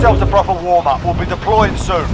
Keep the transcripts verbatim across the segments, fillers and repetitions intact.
yourselves a proper warm-up. We'll be deploying soon.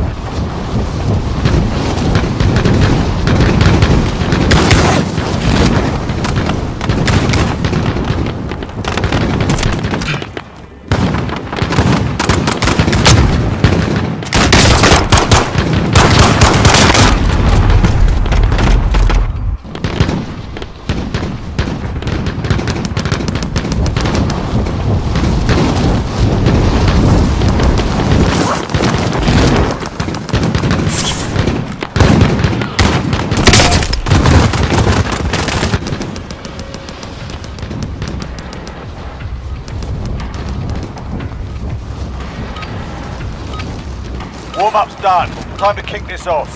Warm-up's done. Time to kick this off.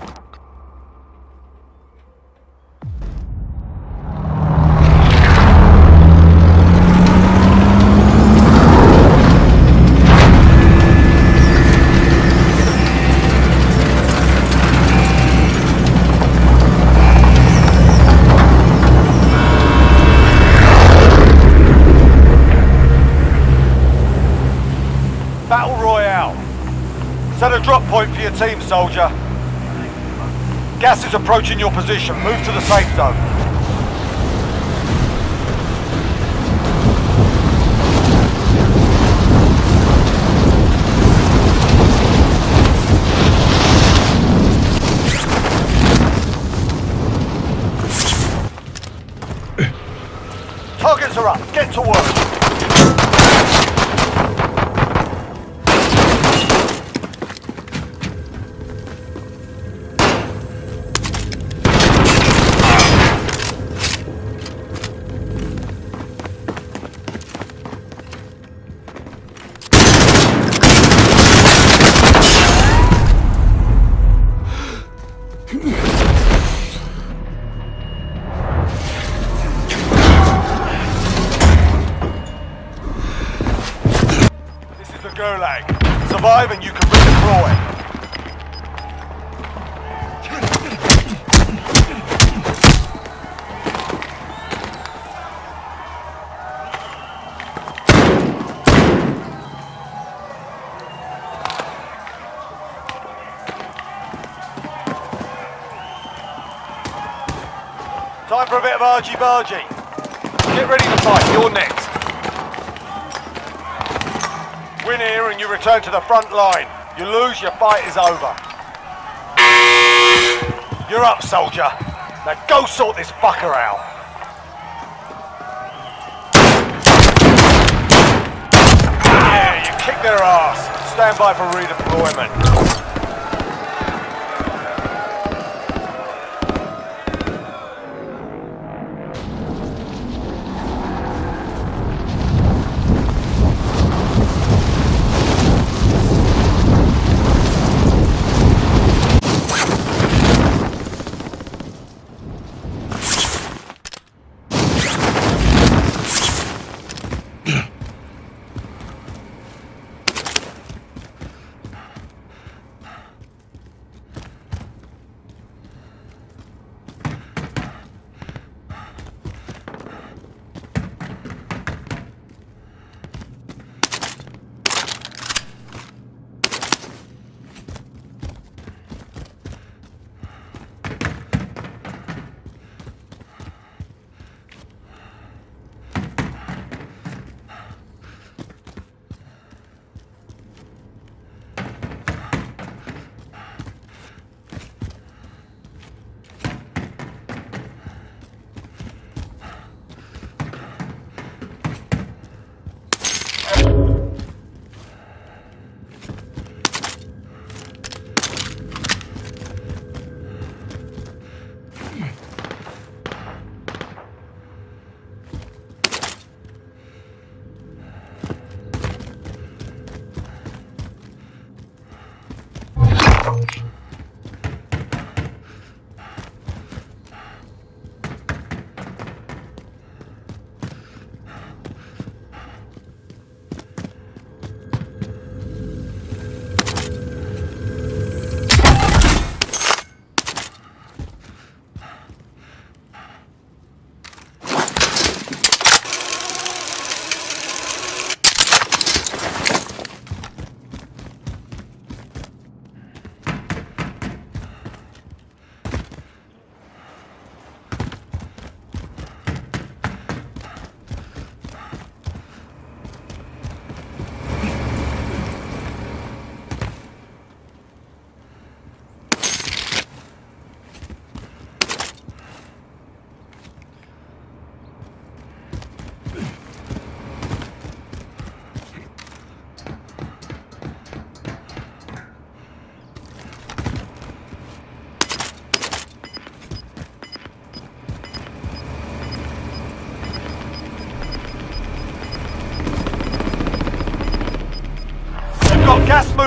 Battle Royale. Set a drop point for your team, soldier. Gas is approaching your position. Move to the safe zone. Targets are up. Get to work. Gulag. Survive and you can redeploy. Time for a bit of argy-bargy. Get ready to fight. You're next. Win here and you return to the front line. You lose, your fight is over. You're up, soldier. Now go sort this fucker out. Yeah, you kicked their ass. Stand by for redeployment.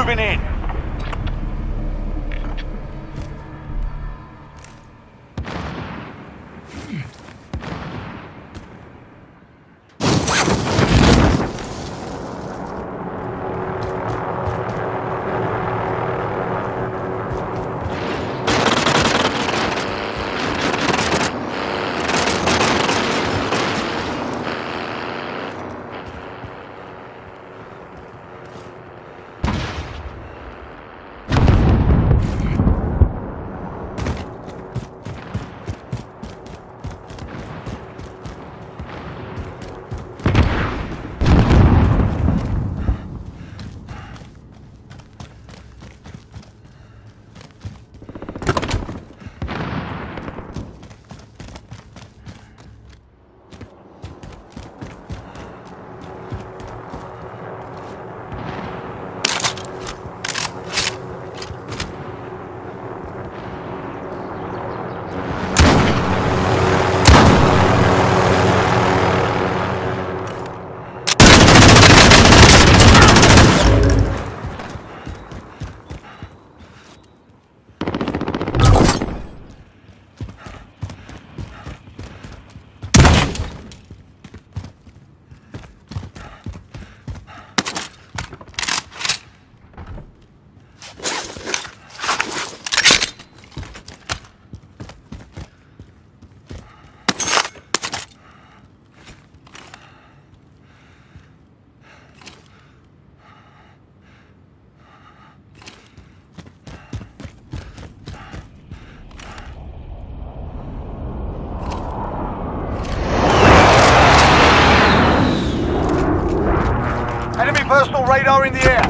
moving in. Personal radar in the air.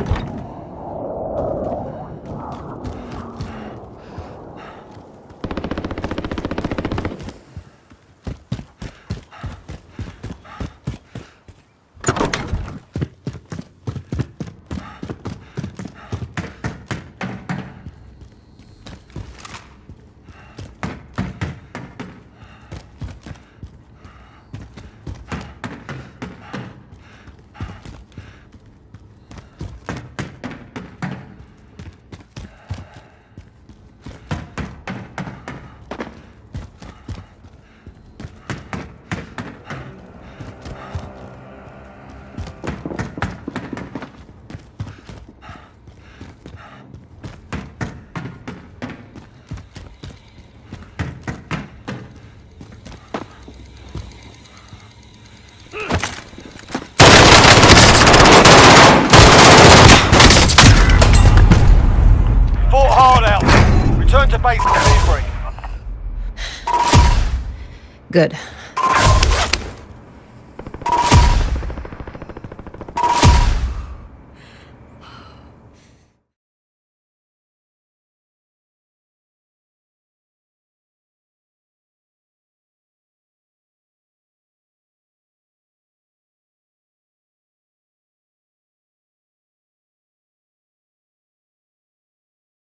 Return to base and debrief. Good.